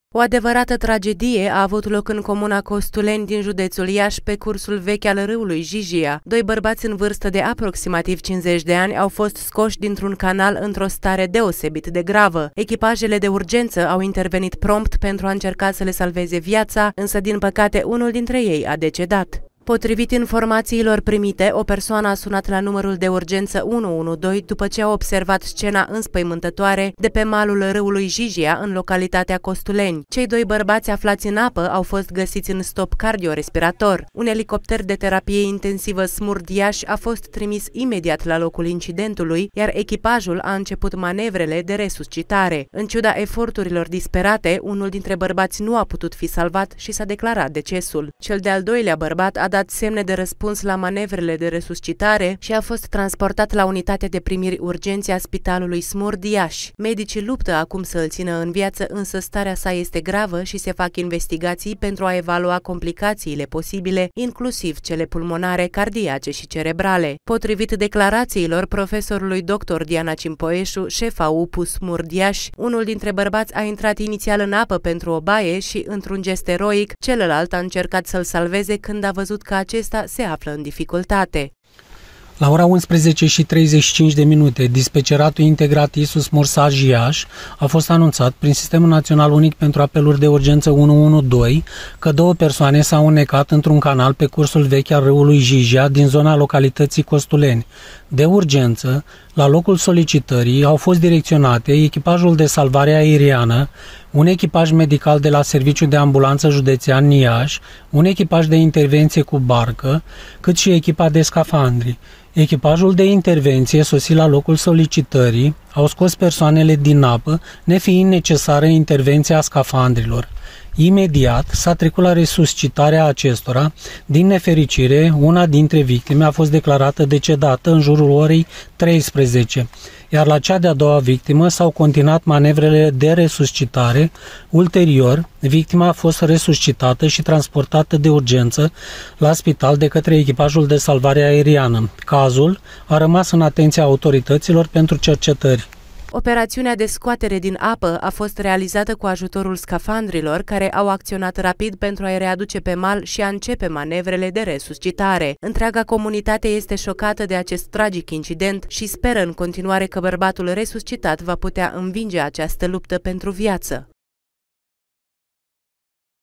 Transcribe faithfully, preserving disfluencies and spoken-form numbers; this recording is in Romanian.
O adevărată tragedie a avut loc în comuna Costuleni din județul Iași pe cursul vechi al râului Jijia. Doi bărbați în vârstă de aproximativ cincizeci de ani au fost scoși dintr-un canal într-o stare deosebit de gravă. Echipajele de urgență au intervenit prompt pentru a încerca să le salveze viața, însă din păcate unul dintre ei a decedat. Potrivit informațiilor primite, o persoană a sunat la numărul de urgență unu unu doi după ce a observat scena înspăimântătoare de pe malul râului Jijia, în localitatea Costuleni. Cei doi bărbați aflați în apă au fost găsiți în stop cardiorespirator. Un elicopter de terapie intensivă Smurd Iași a fost trimis imediat la locul incidentului, iar echipajul a început manevrele de resuscitare. În ciuda eforturilor disperate, unul dintre bărbați nu a putut fi salvat și s-a declarat decesul. Cel de-al doilea bărbat a dat semne de răspuns la manevrele de resuscitare și a fost transportat la unitatea de primiri urgențe a Spitalului Smurd Iași. Medicii luptă acum să îl țină în viață, însă starea sa este gravă și se fac investigații pentru a evalua complicațiile posibile, inclusiv cele pulmonare, cardiace și cerebrale. Potrivit declarațiilor profesorului doctor Diana Cimpoeșu, șefa U P U Smurd Iași, unul dintre bărbați a intrat inițial în apă pentru o baie și, într-un gest eroic, celălalt a încercat să-l salveze când a văzut că acesta se află în dificultate. La ora unsprezece și treizeci și cinci de minute, dispeceratul integrat Iisus Morsaj Iași a fost anunțat prin Sistemul Național Unic pentru Apeluri de Urgență unu unu doi că două persoane s-au înnecat într-un canal pe cursul vechi al râului Jijia din zona localității Costuleni. De urgență, la locul solicitării au fost direcționate echipajul de salvare aeriană, un echipaj medical de la Serviciul de Ambulanță Județean Iași, un echipaj de intervenție cu barcă, cât și echipa de scafandri. Echipajul de intervenție sosit la locul solicitării au scos persoanele din apă, nefiind necesară intervenția scafandrilor. Imediat s-a trecut la resuscitarea acestora. Din nefericire, una dintre victime a fost declarată decedată în jurul orei treisprezece, iar la cea de-a doua victimă s-au continuat manevrele de resuscitare. Ulterior, victima a fost resuscitată și transportată de urgență la spital de către echipajul de salvare aeriană. Cazul a rămas în atenția autorităților pentru cercetări. Operațiunea de scoatere din apă a fost realizată cu ajutorul scafandrilor, care au acționat rapid pentru a-i readuce pe mal și a începe manevrele de resuscitare. Întreaga comunitate este șocată de acest tragic incident și speră în continuare că bărbatul resuscitat va putea învinge această luptă pentru viață.